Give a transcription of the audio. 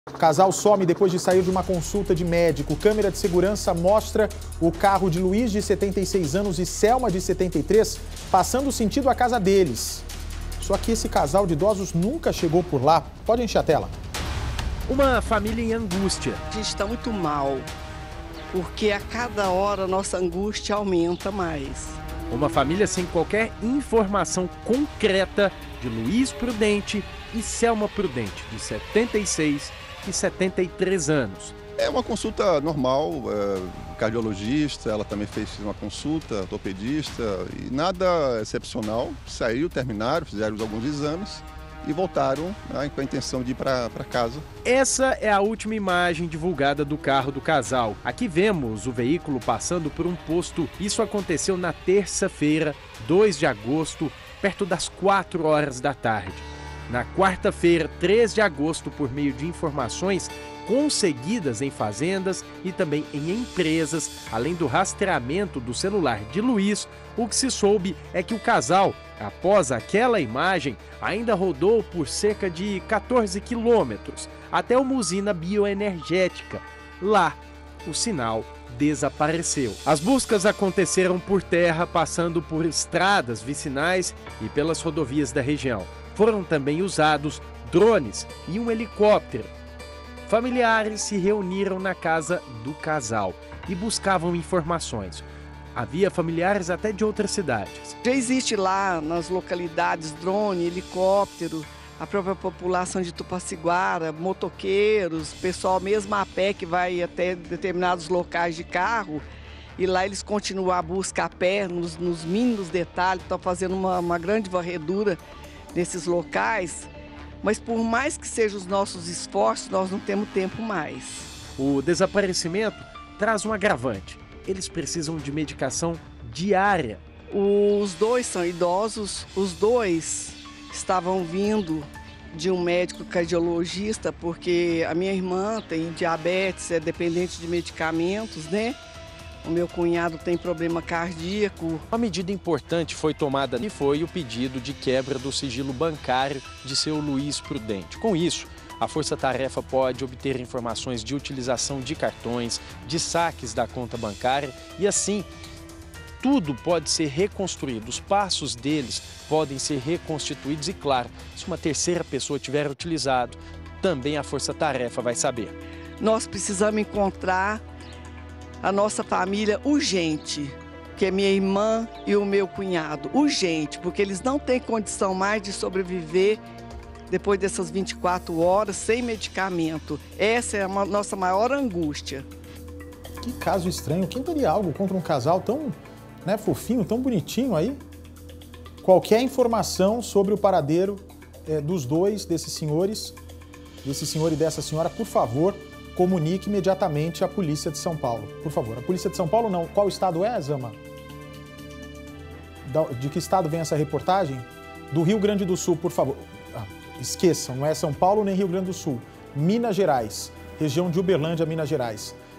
O casal some depois de sair de uma consulta de médico. Câmera de segurança mostra o carro de Luiz, de 76 anos, e Selma, de 73, passando sentido à casa deles. Só que esse casal de idosos nunca chegou por lá. Pode encher a tela. Uma família em angústia. A gente está muito mal, porque a cada hora a nossa angústia aumenta mais. Uma família sem qualquer informação concreta de Luiz Prudente e Selma Prudente, de 76 e 73 anos. É uma consulta normal, cardiologista, ela também fez uma consulta, ortopedista, e nada excepcional. Terminaram, fizeram alguns exames e voltaram com a intenção de ir para casa. Essa é a última imagem divulgada do carro do casal. Aqui vemos o veículo passando por um posto. Isso aconteceu na terça-feira, 2 de agosto, perto das 4 horas da tarde. Na quarta-feira, 3 de agosto, por meio de informações conseguidas em fazendas e também em empresas, além do rastreamento do celular de Luiz, o que se soube é que o casal, após aquela imagem, ainda rodou por cerca de 14 quilômetros até uma usina bioenergética. Lá, o sinal desapareceu. As buscas aconteceram por terra, passando por estradas vicinais e pelas rodovias da região. Foram também usados drones e um helicóptero. Familiares se reuniram na casa do casal e buscavam informações. Havia familiares até de outras cidades. Já existe lá nas localidades drone, helicóptero, a própria população de Tupaciguara, motoqueiros, pessoal mesmo a pé que vai até determinados locais de carro, e lá eles continuam a busca a pé, nos mínimos detalhes, estão fazendo uma grande varredura nesses locais. Mas por mais que sejam os nossos esforços, nós não temos tempo mais. O desaparecimento traz um agravante. Eles precisam de medicação diária. Os dois são idosos, os dois estavam vindo de um médico cardiologista, porque a minha irmã tem diabetes, é dependente de medicamentos, né? O meu cunhado tem problema cardíaco. Uma medida importante foi tomada e foi o pedido de quebra do sigilo bancário de seu Luiz Prudente. Com isso, a Força Tarefa pode obter informações de utilização de cartões, de saques da conta bancária e assim tudo pode ser reconstruído. Os passos deles podem ser reconstituídos e, claro, se uma terceira pessoa tiver utilizado, também a Força Tarefa vai saber. Nós precisamos encontrar a nossa família urgente, que é minha irmã e o meu cunhado. Urgente, porque eles não têm condição mais de sobreviver depois dessas 24 horas sem medicamento. Essa é a nossa maior angústia. Que caso estranho. Quem teria algo contra um casal tão fofinho, tão bonitinho aí? Qualquer informação sobre o paradeiro dos dois, desses senhores, desse senhor e dessa senhora, por favor, comunique imediatamente à Polícia de São Paulo. Por favor, a Polícia de São Paulo não. Qual estado é, Zama? De que estado vem essa reportagem? Do Rio Grande do Sul, por favor. Esqueçam, não é São Paulo nem Rio Grande do Sul. Minas Gerais, região de Uberlândia, Minas Gerais.